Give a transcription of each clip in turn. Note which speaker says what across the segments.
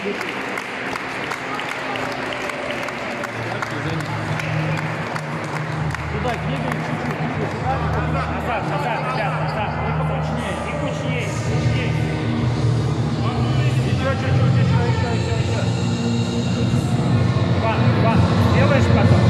Speaker 1: Туда, двигаем чуть-чуть. Назад, ребят, назад. И кучнее. Еще. Иван, делаешь потом?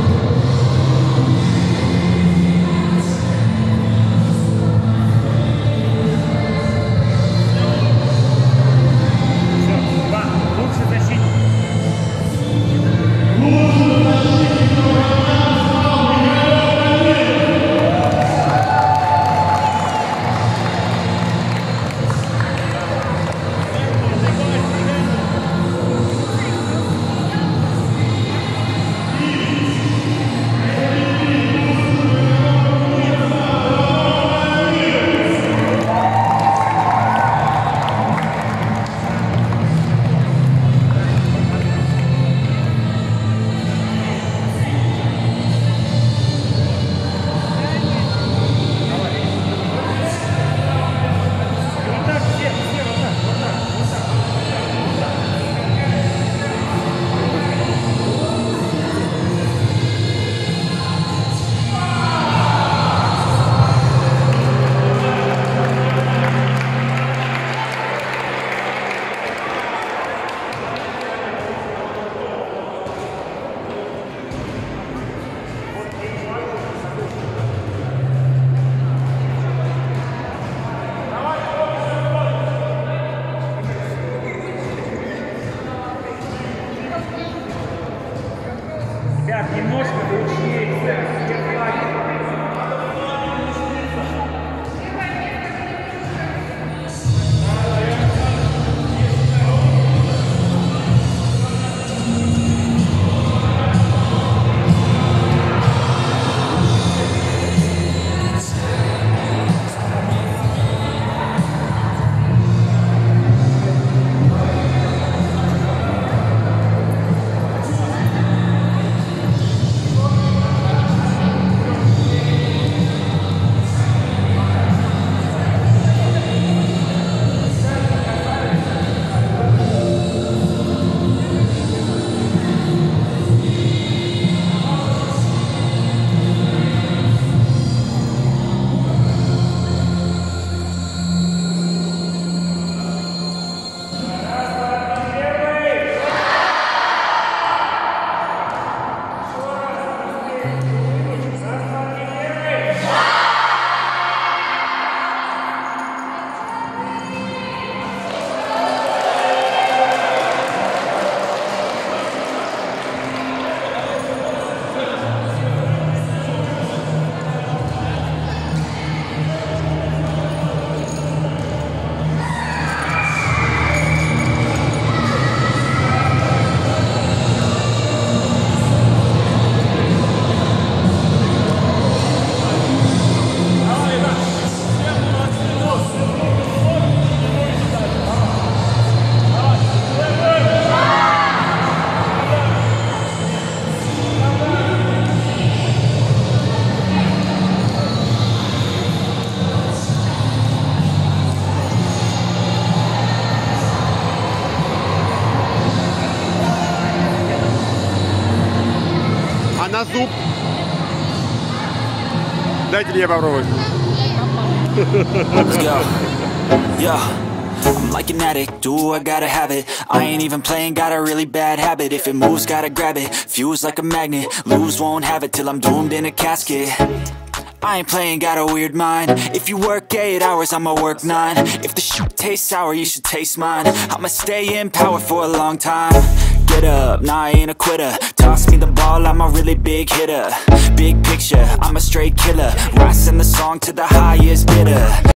Speaker 1: Ребят, немножко поучнее.
Speaker 2: А на зуб? Дайте мне попробовать.
Speaker 3: I'm like an addict, do I gotta have it. I ain't even playing, got a really bad habit. If it moves, gotta grab it, fuse like a magnet. Lose, won't have it till I'm doomed in a casket. I ain't playing, got a weird mind. If you work 8 hours, I'ma work 9. If the shit tastes sour, you should taste mine. I'ma stay in power for a long time. Get up, nah, I ain't a quitter. Toss me the ball, I'm a really big hitter. Big picture, I'm a straight killer. Rising the song to the highest bidder.